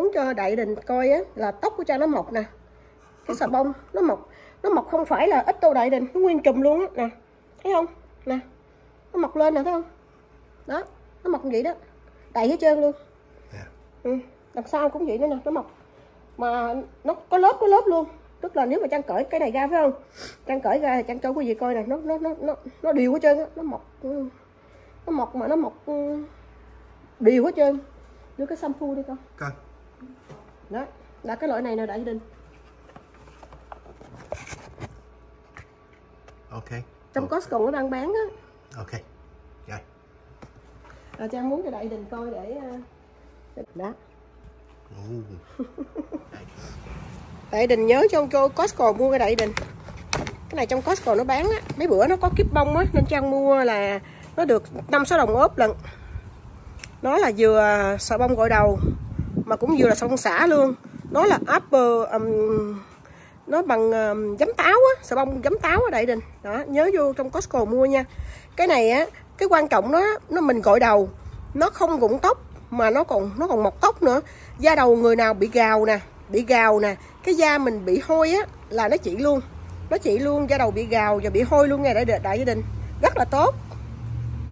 muốn cho Đại Đình coi á là tóc của Trang nó mọc nè. Cái xà bông nó mọc không phải là ít đâu Đại Đình, nó nguyên chùm luôn á nè. Thấy không? Nè. Nó mọc lên nè, thấy không? Đó, nó mọc như vậy đó. Đầy hết trơn luôn. Đằng sau cũng vậy nữa nè, nó mọc. Mà nó có lớp luôn. Tức là nếu mà Trang cởi cái này ra phải không? Trang cởi ra thì Trang cho quý vị coi nè, nó đều hết trơn á, nó mọc mà nó mọc đều hết trơn. Đưa cái shampoo đi con. Con. Đó, là cái loại này nè Đại Đình. Ok. Trong Costco nó đang bán á. Ok. Rồi. Trang muốn cho Đại Đình coi để đó. Đại Đình nhớ trong Costco mua cái Đại Đình. Cái này trong Costco nó bán á, mấy bữa nó có kíp bông á nên Trang mua là nó được 5-6 đồng ốp lần. Nó là vừa xà bông gội đầu mà cũng vừa là xà bông xả luôn. Nó là apple nó bằng giấm táo á, xà bông giấm táo ở Đại Đình. Đó, nhớ vô trong Costco mua nha. Cái này á, cái quan trọng nó mình gội đầu, nó không rụng tóc mà nó còn mọc tóc nữa. Da đầu người nào bị gào nè, cái da mình bị hôi á là nó trị luôn. Da đầu bị gào và bị hôi luôn nha Đại Đình. Rất là tốt.